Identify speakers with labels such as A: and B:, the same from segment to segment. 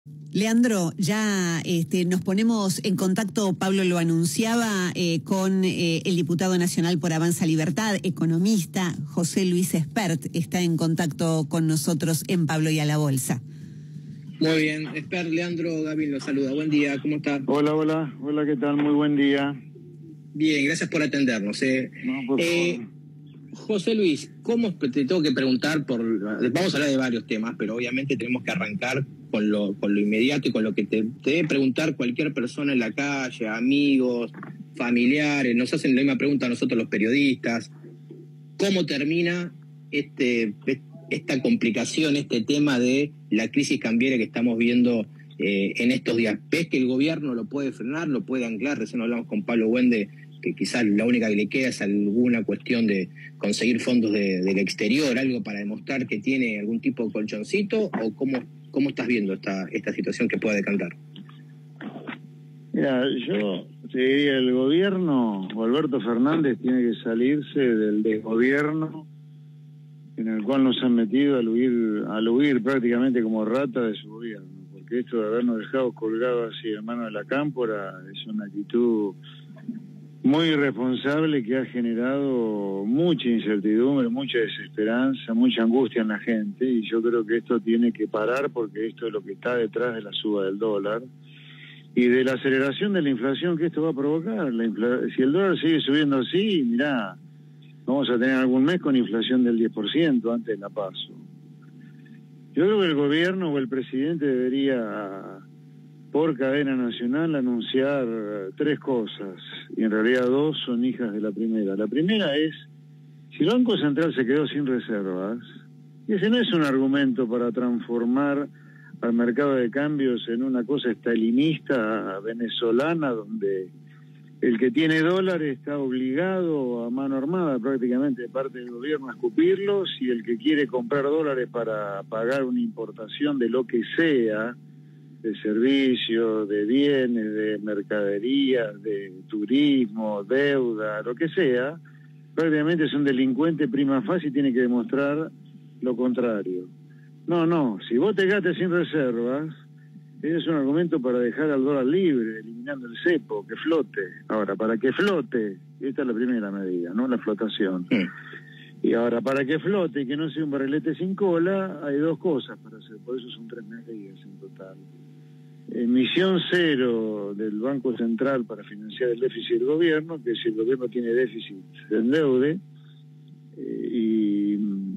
A: Leandro, ya nos ponemos en contacto, Pablo lo anunciaba, con el diputado nacional por Avanza Libertad, economista, José Luis Espert, está en contacto con nosotros en Pablo y a la Bolsa.
B: Muy bien, Espert, Leandro, Gaby lo saluda. Buen día, ¿cómo está?
C: Hola, ¿qué tal? Muy buen día.
B: Bien, gracias por atendernos.
C: No, por favor.
B: José Luis, ¿cómo te tengo que preguntar vamos a hablar de varios temas, pero obviamente tenemos que arrancar con lo inmediato y con lo que te debe preguntar cualquier persona en la calle, amigos, familiares, nos hacen la misma pregunta a nosotros los periodistas. ¿Cómo termina esta complicación, este tema de la crisis cambiaria que estamos viendo en estos días? ¿Ves que el gobierno lo puede frenar, lo puede anclar? Recién hablamos con Pablo Wende, que quizás la única que le queda es alguna cuestión de conseguir fondos del exterior, algo para demostrar que tiene algún tipo de colchoncito, o ¿cómo estás viendo esta situación que pueda decantar?
C: Mira, yo te diría, el gobierno, o Alberto Fernández, tiene que salirse del desgobierno en el cual nos han metido al huir prácticamente como rata de su gobierno, porque esto de habernos dejado colgados así en mano de la cámpora es una actitud muy irresponsable que ha generado mucha incertidumbre, mucha desesperanza, mucha angustia en la gente, y yo creo que esto tiene que parar, porque esto es lo que está detrás de la suba del dólar y de la aceleración de la inflación que esto va a provocar. Si el dólar sigue subiendo así, mirá, vamos a tener algún mes con inflación del 10% antes de la PASO. Yo creo que el gobierno o el presidente debería, por cadena nacional, anunciar 3 cosas, y en realidad 2 son hijas de la primera. La primera es, si el Banco Central se quedó sin reservas, y ese no es un argumento para transformar al mercado de cambios en una cosa estalinista venezolana, donde el que tiene dólares está obligado a mano armada prácticamente de parte del gobierno a escupirlos, y el que quiere comprar dólares para pagar una importación de lo que sea, de servicios, de bienes, de mercaderías, de turismo, deuda, lo que sea, prácticamente es un delincuente prima facie y tiene que demostrar lo contrario. No, si vos te gastes sin reservas, ese es un argumento para dejar al dólar libre, eliminando el cepo, que flote. Ahora, para que flote, esta es la primera medida, ¿no? La flotación. Y ahora, para que flote y que no sea un barrilete sin cola, hay 2 cosas para hacer, por eso son 3 medidas en total. Emisión cero del Banco Central para financiar el déficit del gobierno, que si el gobierno tiene déficit se endeude, y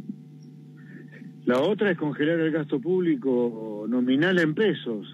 C: la otra es congelar el gasto público nominal en pesos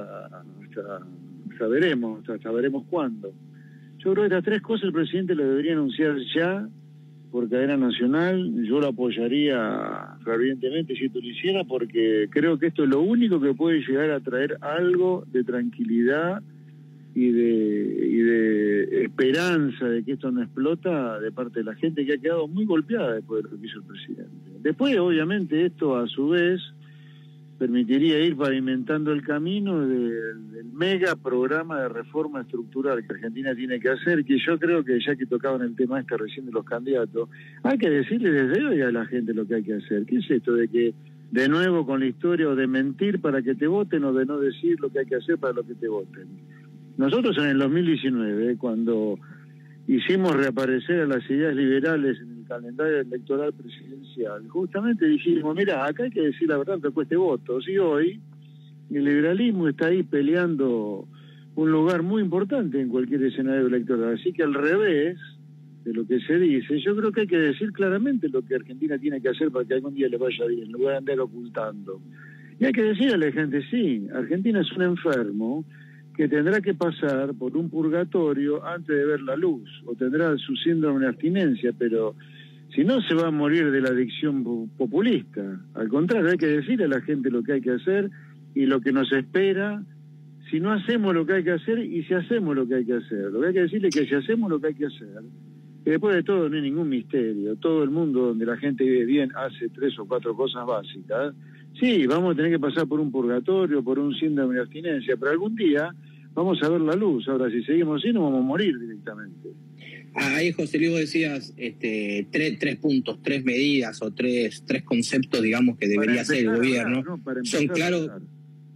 C: hasta veremos cuándo. Yo creo que estas 3 cosas el presidente lo debería anunciar ya por cadena nacional. Yo lo apoyaría fervientemente si esto lo hiciera, porque creo que esto es lo único que puede llegar a traer algo de tranquilidad y de esperanza de que esto no explota de parte de la gente, que ha quedado muy golpeada después de lo que hizo el presidente. Después, obviamente, esto a su vez permitiría ir pavimentando el camino del mega programa de reforma estructural que Argentina tiene que hacer, que yo creo que, ya que tocaban el tema recién de los candidatos, hay que decirle desde hoy a la gente lo que hay que hacer. ¿Qué es esto de que, de nuevo con la historia, o de mentir para que te voten, o de no decir lo que hay que hacer para lo que te voten? Nosotros en el 2019, cuando hicimos reaparecer a las ideas liberales en el calendario electoral presidencial, justamente dijimos, mira, acá hay que decir la verdad que cueste votos, y hoy el liberalismo está ahí peleando un lugar muy importante en cualquier escenario electoral. Así que, al revés de lo que se dice, yo creo que hay que decir claramente lo que Argentina tiene que hacer para que algún día le vaya bien, en lugar de andar ocultando. Y hay que decirle a la gente, sí, Argentina es un enfermo que tendrá que pasar por un purgatorio antes de ver la luz, o tendrá su síndrome de abstinencia, pero si no se va a morir de la adicción populista. Al contrario, hay que decirle a la gente lo que hay que hacer y lo que nos espera si no hacemos lo que hay que hacer, y si hacemos lo que hay que hacer. Lo que hay que decirle es que si hacemos lo que hay que hacer, que después de todo no hay ningún misterio, todo el mundo donde la gente vive bien hace 3 o 4 cosas básicas. Sí, vamos a tener que pasar por un purgatorio, por un síndrome de abstinencia, pero algún día vamos a ver la luz. Ahora, si seguimos así, nos vamos a morir directamente.
B: Ahí, José Luis, vos decías 3 puntos, 3 medidas o tres conceptos, digamos, que debería hacer el gobierno.
C: No,
B: son claros.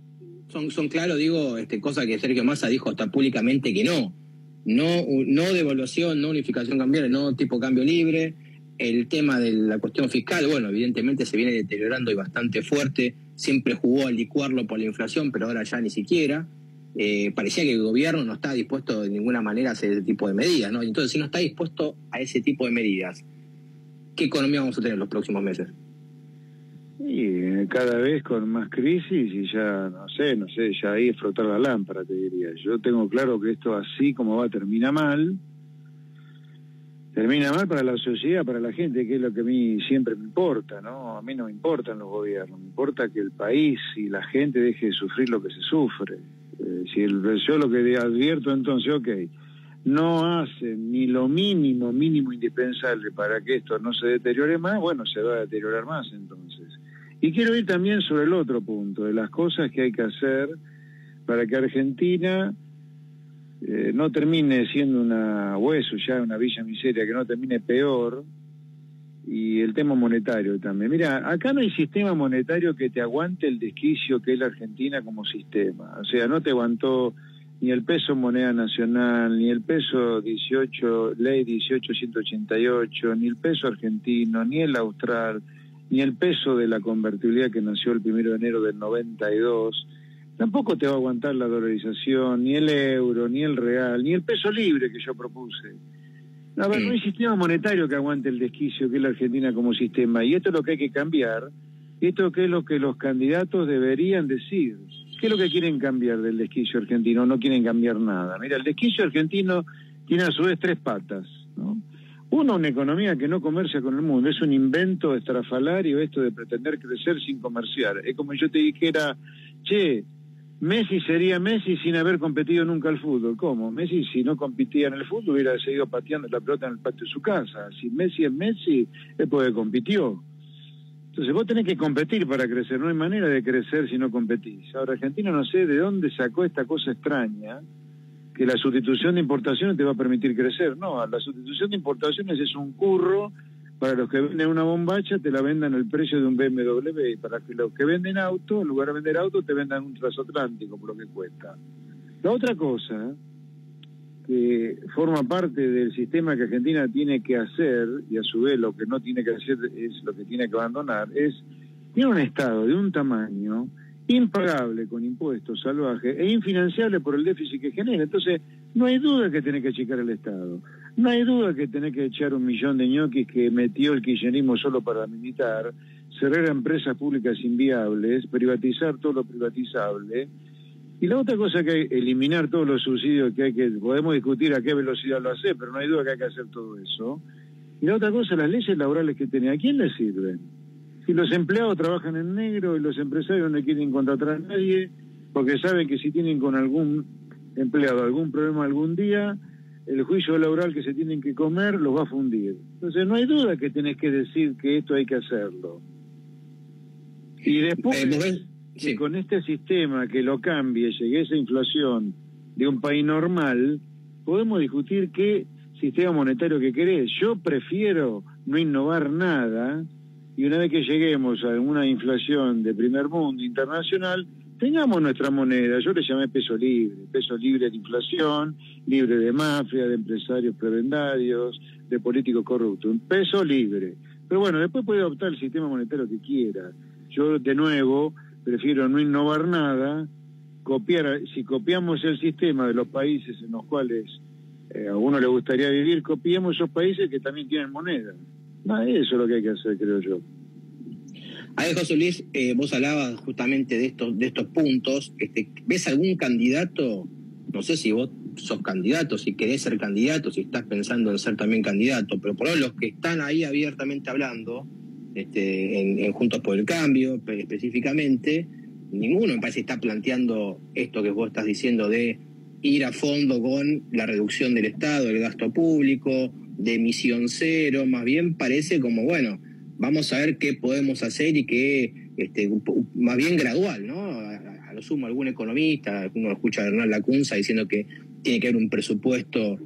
B: son claros, digo, cosa que Sergio Massa dijo hasta públicamente que no devaluación, no unificación cambiaria, no tipo cambio libre. El tema de la cuestión fiscal, bueno, evidentemente se viene deteriorando y bastante fuerte. Siempre jugó a licuarlo por la inflación, pero ahora ya ni siquiera. Parecía que el gobierno no está dispuesto de ninguna manera a hacer ese tipo de medidas, ¿no? Entonces, si no está dispuesto a ese tipo de medidas, ¿qué economía vamos a tener en los próximos meses?
C: Y cada vez con más crisis y ya, no sé, ya ahí es frotar la lámpara, te diría. Yo tengo claro que esto así como va termina mal para la sociedad, para la gente, que es lo que a mí siempre me importa, ¿no? A mí no me importan los gobiernos, me importa que el país y la gente deje de sufrir lo que se sufre. Yo lo que advierto entonces, no hacen ni lo mínimo indispensable para que esto no se deteriore más, bueno, se va a deteriorar más entonces. Y quiero ir también sobre el otro punto, de las cosas que hay que hacer para que Argentina no termine siendo una villa miseria, que no termine peor, y el tema monetario también. Mira, acá no hay sistema monetario que te aguante el desquicio que es la Argentina como sistema. O sea, no te aguantó ni el peso moneda nacional, ni el peso ley 18.188, ni el peso argentino, ni el austral, ni el peso de la convertibilidad que nació el 1 de enero del 92. Tampoco te va a aguantar la dolarización, ni el euro, ni el real, ni el peso libre que yo propuse. A ver, no hay sistema monetario que aguante el desquicio que es la Argentina como sistema, y esto es lo que hay que cambiar, esto que es lo que los candidatos deberían decir. ¿Qué es lo que quieren cambiar del desquicio argentino? No quieren cambiar nada. Mira, el desquicio argentino tiene a su vez 3 patas, ¿no? Uno, una economía que no comercia con el mundo, es un invento estrafalario esto de pretender crecer sin comerciar. Es como yo te dijera, Messi sería Messi sin haber competido nunca al fútbol. ¿Cómo? Messi, si no competía en el fútbol, hubiera seguido pateando la pelota en el patio de su casa. Si Messi es Messi, es porque compitió. Entonces vos tenés que competir para crecer, no hay manera de crecer si no competís. Ahora, Argentina no sé de dónde sacó esta cosa extraña, que la sustitución de importaciones te va a permitir crecer. No, la sustitución de importaciones es un curro. Para los que venden una bombacha te la vendan el precio de un BMW, y para que los que venden auto, en lugar de vender auto, te vendan un transatlántico por lo que cuesta. La otra cosa que forma parte del sistema que Argentina tiene que hacer, y a su vez lo que no tiene que hacer es lo que tiene que abandonar, tiene un Estado de un tamaño impagable con impuestos salvajes e infinanciable por el déficit que genera. Entonces, no hay duda que tenés que achicar el Estado. No hay duda que tenés que echar 1 millón de ñoquis que metió el kirchnerismo solo para militar, cerrar empresas públicas inviables, privatizar todo lo privatizable. Y la otra cosa que hay, eliminar todos los subsidios podemos discutir a qué velocidad lo hace, pero no hay duda que hay que hacer todo eso. Y la otra cosa, las leyes laborales que tenés, ¿a quién les sirven? Si los empleados trabajan en negro y los empresarios no quieren contratar a nadie, porque saben que si tienen con algún empleado algún problema algún día, el juicio laboral que se tienen que comer los va a fundir. Entonces no hay duda que tenés que decir que esto hay que hacerlo. Y después, que con este sistema que lo cambie, llegue a esa inflación de un país normal, podemos discutir qué sistema monetario que querés. Yo prefiero no innovar nada, y una vez que lleguemos a una inflación de primer mundo internacional, tengamos nuestra moneda. Yo le llamé peso libre de inflación, libre de mafia, de empresarios prebendarios, de políticos corruptos, un peso libre. Pero bueno, después puede adoptar el sistema monetario que quiera. Yo, de nuevo, prefiero no innovar nada, si copiamos el sistema de los países en los cuales a uno le gustaría vivir, copiemos esos países que también tienen moneda. Eso es lo que hay que hacer, creo yo.
B: A ver, José Luis, vos hablabas justamente de estos puntos. ¿Ves algún candidato? No sé si vos sos candidato, si querés ser candidato, si estás pensando en ser también candidato, pero por ahora los que están ahí abiertamente hablando, en Juntos por el Cambio específicamente, ninguno me parece está planteando esto que vos estás diciendo de ir a fondo con la reducción del Estado, del gasto público, de emisión cero. Más bien parece como, bueno, vamos a ver qué podemos hacer y que más bien gradual, ¿no? A lo sumo algún economista, uno escucha a Hernán Lacunza diciendo que tiene que haber un presupuesto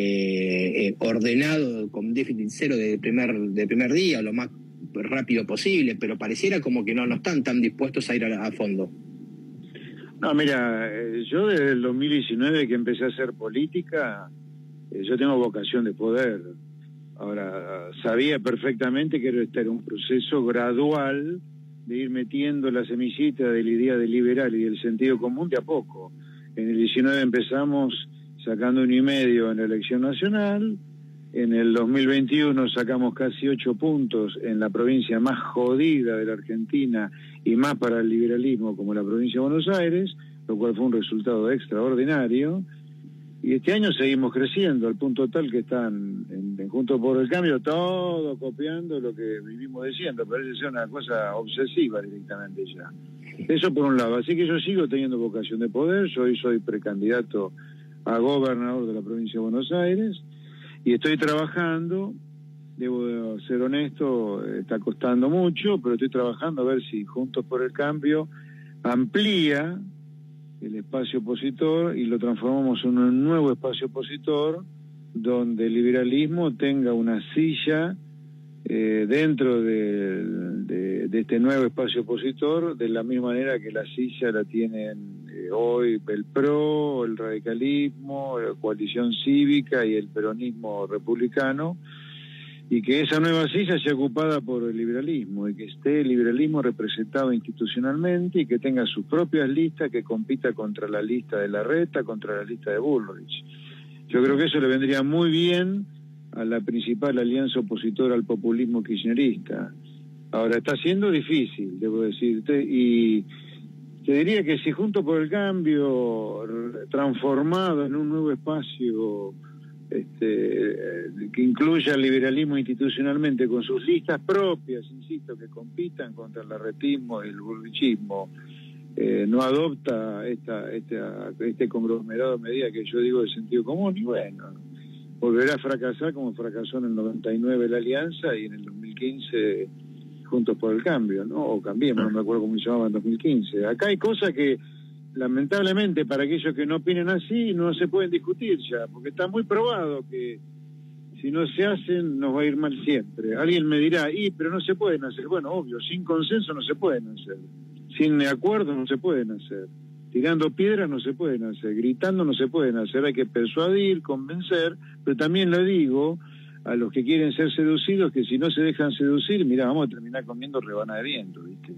B: ordenado con déficit cero de primer día, lo más rápido posible, pero pareciera como que no están tan dispuestos a ir a fondo.
C: No, mira, yo desde el 2019 que empecé a hacer política, yo tengo vocación de poder. Ahora, sabía perfectamente que este era un proceso gradual de ir metiendo la semillita de la idea de liberal y del sentido común de a poco. En el 19 empezamos sacando 1,5 en la elección nacional. En el 2021 sacamos casi 8 puntos en la provincia más jodida de la Argentina y más para el liberalismo como la provincia de Buenos Aires, lo cual fue un resultado extraordinario. Y este año seguimos creciendo al punto tal que están en Juntos por el Cambio todo copiando lo que vivimos diciendo. Parece ser una cosa obsesiva directamente ya. Eso por un lado. Así que yo sigo teniendo vocación de poder. Yo hoy soy precandidato a gobernador de la provincia de Buenos Aires y estoy trabajando. Debo ser honesto, está costando mucho, pero estoy trabajando a ver si Juntos por el Cambio amplía el espacio opositor y lo transformamos en un nuevo espacio opositor donde el liberalismo tenga una silla dentro de este nuevo espacio opositor, de la misma manera que la silla la tienen hoy el PRO, el radicalismo, la coalición cívica y el peronismo republicano, y que esa nueva silla sea ocupada por el liberalismo y que esté el liberalismo representado institucionalmente y que tenga sus propias listas, que compita contra la lista de Larreta, contra la lista de Bullrich. Yo creo que eso le vendría muy bien a la principal alianza opositora al populismo kirchnerista. Ahora, está siendo difícil, debo decirte, y te diría que si Juntos por el Cambio, transformado en un nuevo espacio que incluya el liberalismo institucionalmente con sus listas propias, insisto, que compitan contra el larretismo y el bullrichismo, no adopta este conglomerado de medidas que yo digo de sentido común, y bueno, volverá a fracasar como fracasó en el 99 la Alianza y en el 2015 Juntos por el Cambio, ¿no? O Cambiemos, no me acuerdo cómo se llamaba en 2015. Acá hay cosas que lamentablemente para aquellos que no opinen así no se pueden discutir ya, porque está muy probado que si no se hacen nos va a ir mal siempre. Alguien me dirá, pero no se pueden hacer. Bueno, obvio, sin consenso no se pueden hacer, sin acuerdo no se pueden hacer, tirando piedras no se pueden hacer, gritando no se pueden hacer, hay que persuadir, convencer, pero también le digo a los que quieren ser seducidos que si no se dejan seducir, mirá, vamos a terminar comiendo rebana de viento, ¿viste?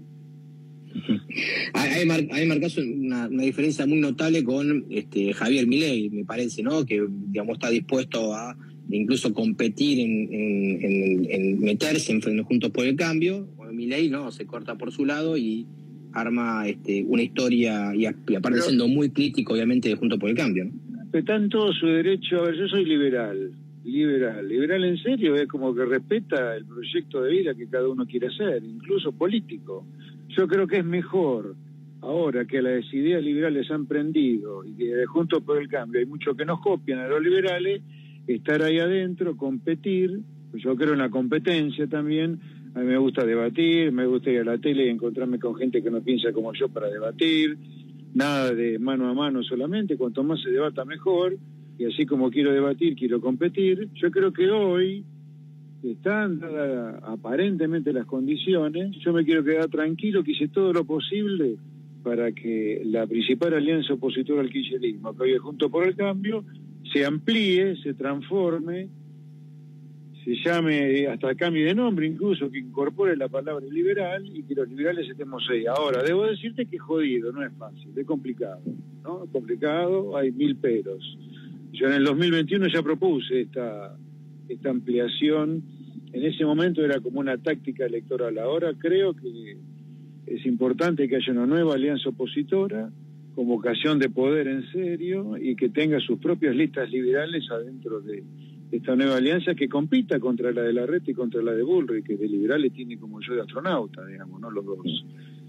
B: Hay marcado una diferencia muy notable con Javier Milei, me parece, ¿no? Que digamos está dispuesto a incluso competir en meterse en Juntos por el Cambio. Bueno, Milei no, se corta por su lado y arma una historia y aparte siendo muy crítico obviamente de Juntos por el Cambio, ¿no?
C: Está en todo su derecho. A ver, yo soy liberal en serio, es como que respeta el proyecto de vida que cada uno quiere hacer, incluso político. Yo creo que es mejor, ahora que las ideas liberales han prendido y que Juntos por el Cambio hay muchos que nos copian a los liberales, estar ahí adentro, competir. Yo creo en la competencia también. A mí me gusta debatir, me gusta ir a la tele y encontrarme con gente que no piensa como yo para debatir. Nada de mano a mano solamente, cuanto más se debata mejor. Y así como quiero debatir, quiero competir. Yo creo que hoy están dadas aparentemente las condiciones. Yo me quiero quedar tranquilo, que hice todo lo posible para que la principal alianza opositora al kirchnerismo, que hoy es Juntos por el Cambio, se amplíe, se transforme, se llame, hasta cambie de nombre incluso, que incorpore la palabra liberal y que los liberales estemos ahí. Ahora, debo decirte que es jodido, no es fácil, es complicado, ¿no? Es complicado, hay 1000 peros. Yo en el 2021 ya propuse esta ampliación. En ese momento era como una táctica electoral. Ahora creo que es importante que haya una nueva alianza opositora con vocación de poder en serio y que tenga sus propias listas liberales adentro de esta nueva alianza que compita contra la de Larreta y contra la de Bullrich, que de liberales tiene como yo de astronauta, digamos, ¿no? Los dos.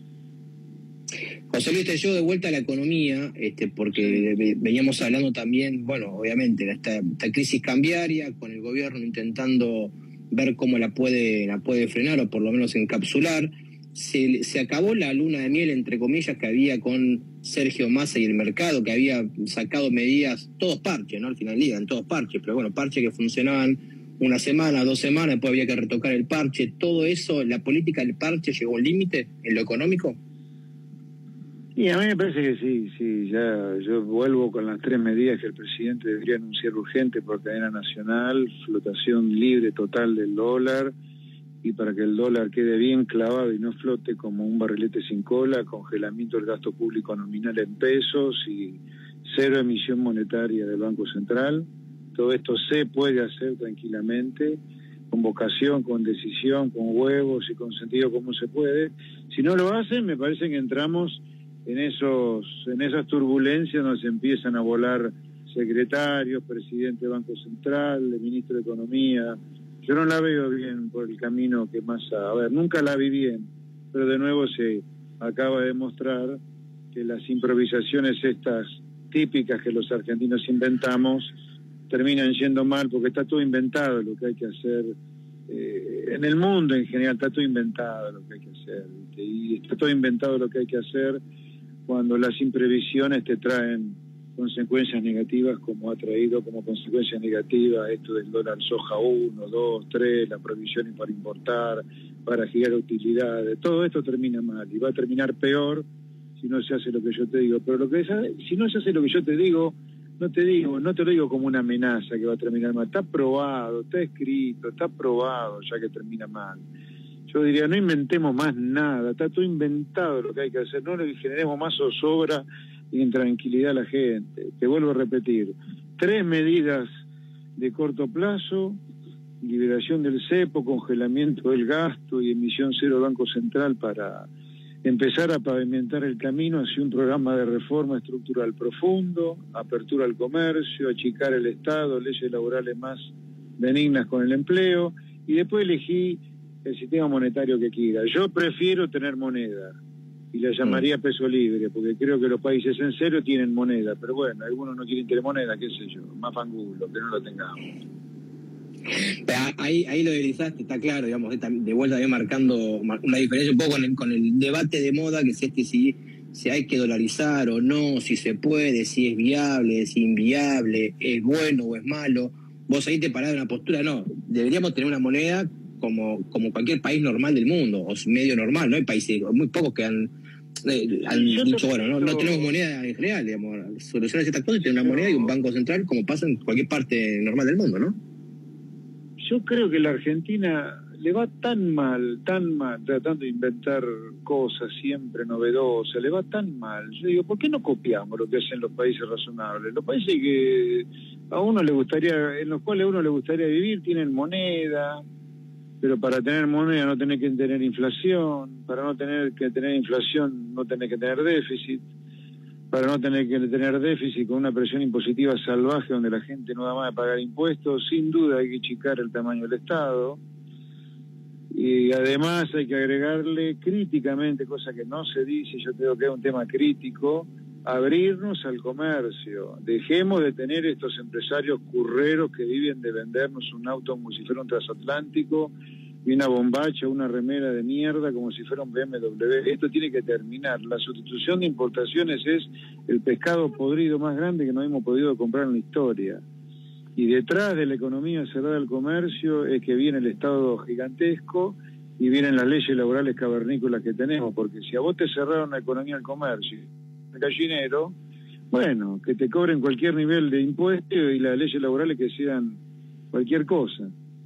B: José Luis, te llevo de vuelta a la economía, porque veníamos hablando también, bueno, obviamente, de esta crisis cambiaria, con el gobierno intentando ver cómo la puede frenar o por lo menos encapsular. Se acabó la luna de miel, entre comillas, que había con Sergio Massa y el mercado, que había sacado medidas, todos parches, ¿no? Al final del día, en todos parches, pero bueno, parches que funcionaban una semana, 2 semanas, después había que retocar el parche. Todo eso, la política del parche llegó a un límite en lo económico.
C: Y a mí me parece que sí, ya yo vuelvo con las 3 medidas que el presidente debería anunciar urgente por cadena nacional: flotación libre total del dólar, y para que el dólar quede bien clavado y no flote como un barrilete sin cola, congelamiento del gasto público nominal en pesos y cero emisión monetaria del Banco Central. Todo esto se puede hacer tranquilamente, con vocación, con decisión, con huevos y con sentido común se puede. Si no lo hacen, me parece que entramos en esas turbulencias donde se empiezan a volar secretarios, presidente del Banco Central, el ministro de Economía. Yo no la veo bien por el camino que más... A ver, nunca la vi bien, pero de nuevo se acaba de demostrar que las improvisaciones estas típicas que los argentinos inventamos terminan yendo mal, porque está todo inventado lo que hay que hacer. En el mundo en general está todo inventado lo que hay que hacer, ¿viste? Y está todo inventado lo que hay que hacer cuando las imprevisiones te traen consecuencias negativas, como ha traído como consecuencia negativa esto del dólar soja 1, 2, 3, la prohibición para importar, para girar utilidades. Todo esto termina mal y va a terminar peor si no se hace lo que yo te digo. Pero si no se hace lo que yo te digo, no te lo digo como una amenaza que va a terminar mal. Está probado, está escrito, está probado ya que termina mal. Yo diría, no inventemos más nada, está todo inventado lo que hay que hacer, no le generemos más zozobra y intranquilidad a la gente. Te vuelvo a repetir, 3 medidas de corto plazo: liberación del cepo, congelamiento del gasto y emisión cero del Banco Central para empezar a pavimentar el camino hacia un programa de reforma estructural profundo, apertura al comercio, achicar el Estado, leyes laborales más benignas con el empleo, y después elegí el sistema monetario que quiera. Yo prefiero tener moneda, y la llamaría peso libre, porque creo que los países en serio tienen moneda, pero bueno, algunos no quieren tener moneda, qué sé yo, más fangulo, que no lo tengamos.
B: Pero ahí lo deslizaste, está claro, digamos, de vuelta también marcando una diferencia un poco con el debate de moda, que es si hay que dolarizar o no, si se puede, si es viable, si es inviable, es bueno o es malo. Vos ahí te parás de una postura, no, deberíamos tener una moneda como cualquier país normal del mundo, o medio normal, ¿no? Hay países, muy pocos que han dicho, bueno, no tenemos moneda en general, digamos, solucionar esta cosa y tener una moneda y un banco central como pasa en cualquier parte normal del mundo, ¿no?
C: Yo creo que la Argentina le va tan mal, tratando de inventar cosas siempre novedosas, le va tan mal. Yo digo, ¿por qué no copiamos lo que hacen los países razonables? Los países que en los cuales a uno le gustaría vivir, tienen moneda, pero para tener moneda no tenés que tener inflación, para no tener que tener inflación no tenés que tener déficit, para no tener que tener déficit con una presión impositiva salvaje donde la gente no da más de pagar impuestos, sin duda hay que achicar el tamaño del Estado, y además hay que agregarle críticamente, cosa que no se dice, yo creo que es un tema crítico, abrirnos al comercio. Dejemos de tener estos empresarios curreros que viven de vendernos un auto como si fuera un transatlántico y una bombacha, una remera de mierda como si fuera un BMW. Esto tiene que terminar. La sustitución de importaciones es el pescado podrido más grande que no hemos podido comprar en la historia. Y detrás de la economía cerrada del comercio es que viene el Estado gigantesco y vienen las leyes laborales cavernícolas que tenemos, porque si a vos te cerraron la economía del comercio, el gallinero, bueno, que te cobren cualquier nivel de impuesto y las leyes laborales que sean cualquier cosa.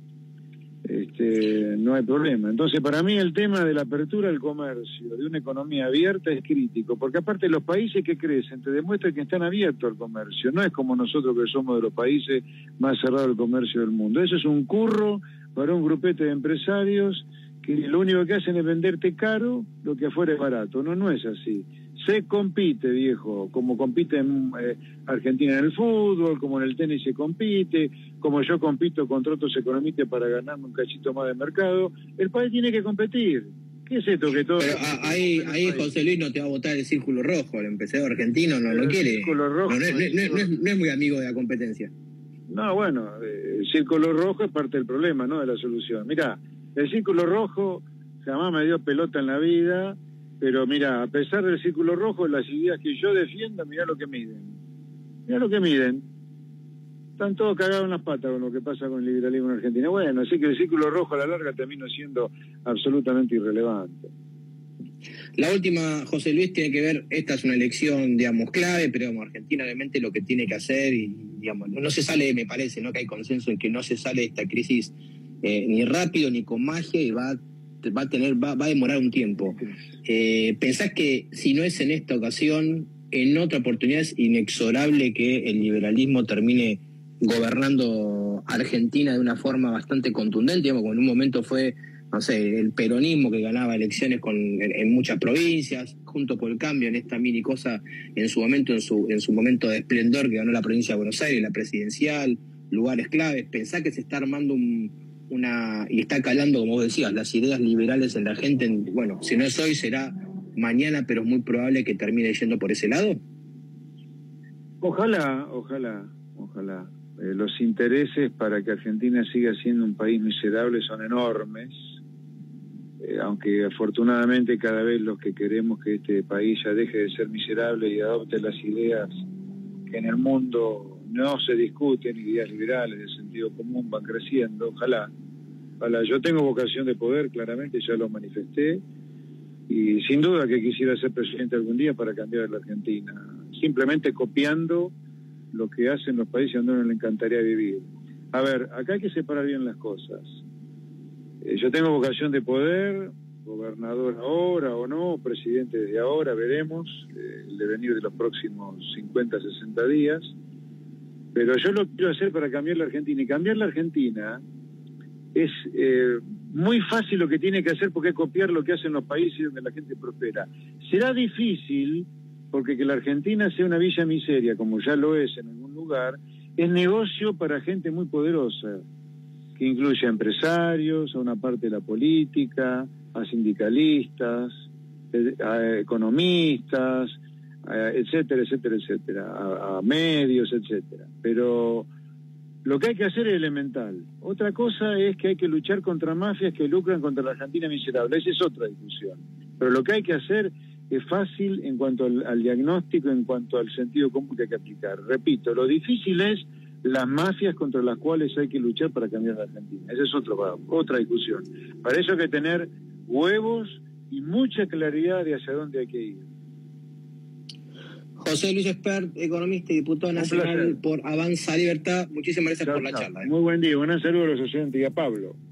C: No hay problema. Entonces, para mí el tema de la apertura del comercio, de una economía abierta, es crítico, porque aparte los países que crecen te demuestran que están abiertos al comercio, no es como nosotros que somos de los países más cerrados al comercio del mundo. Eso es un curro para un grupete de empresarios que lo único que hacen es venderte caro lo que afuera es barato. No es así. Se compite, viejo, como compite en Argentina en el fútbol, como en el tenis se compite, como yo compito contra otros economistas para ganarme un cachito más de mercado. El país tiene que competir. ¿Qué es esto que todo?
B: Pero ahí José Luis no te va a votar el Círculo Rojo, el empresario argentino no quiere. El Círculo Rojo no es muy amigo de la competencia.
C: No, bueno, el Círculo Rojo es parte del problema, no de la solución. Mirá, el Círculo Rojo jamás me dio pelota en la vida. Pero mira, a pesar del Círculo Rojo, las ideas que yo defiendo, mirá lo que miden. Mirá lo que miden. Están todos cagados en las patas con lo que pasa con el liberalismo en Argentina. Bueno, así que el Círculo Rojo a la larga termina siendo absolutamente irrelevante.
B: La última, José Luis, tiene que ver, esta es una elección, digamos, clave, pero digamos, Argentina obviamente lo que tiene que hacer, y digamos, no se sale, me parece, ¿no?, que hay consenso en que no se sale de esta crisis ni rápido ni con magia, y va a demorar un tiempo. ¿Pensás que si no es en esta ocasión, en otra oportunidad es inexorable que el liberalismo termine gobernando Argentina de una forma bastante contundente? Digamos, como en un momento fue, no sé, el peronismo que ganaba elecciones en muchas provincias, junto por el cambio en esta mini cosa en su momento de esplendor, que ganó la provincia de Buenos Aires, la presidencial, lugares claves. ¿Pensá que se está armando y está calando, como vos decías, las ideas liberales en la gente? Bueno, si no es hoy, será mañana, pero es muy probable que termine yendo por ese lado.
C: Ojalá. Los intereses para que Argentina siga siendo un país miserable son enormes, aunque afortunadamente cada vez los que queremos que este país ya deje de ser miserable y adopte las ideas que en el mundo no se discuten, ideas liberales de sentido común, van creciendo. Ojalá. Yo tengo vocación de poder, claramente, ya lo manifesté, y sin duda que quisiera ser presidente algún día para cambiar la Argentina, simplemente copiando lo que hacen los países donde a uno le encantaría vivir. A ver, acá hay que separar bien las cosas. Yo tengo vocación de poder, gobernador ahora o no, presidente desde ahora, veremos el devenir de los próximos 50, 60 días, pero yo lo quiero hacer para cambiar la Argentina, y cambiar la Argentina es muy fácil lo que tiene que hacer, porque es copiar lo que hacen los países donde la gente prospera. Será difícil, porque que la Argentina sea una villa miseria, como ya lo es en algún lugar, es negocio para gente muy poderosa, que incluye a empresarios, a una parte de la política, a sindicalistas, a economistas, etcétera, a medios, etcétera. Pero lo que hay que hacer es elemental. Otra cosa es que hay que luchar contra mafias que lucran contra la Argentina miserable. Esa es otra discusión. Pero lo que hay que hacer es fácil en cuanto al diagnóstico, en cuanto al sentido común que hay que aplicar. Repito, lo difícil es las mafias contra las cuales hay que luchar para cambiar la Argentina. Esa es otra discusión. Para eso hay que tener huevos y mucha claridad de hacia dónde hay que ir.
B: José Luis Espert, economista y diputado nacional por Avanza Libertad, muchísimas gracias por la charla.
C: Muy buen día, un saludo a los oyentes y a Pablo.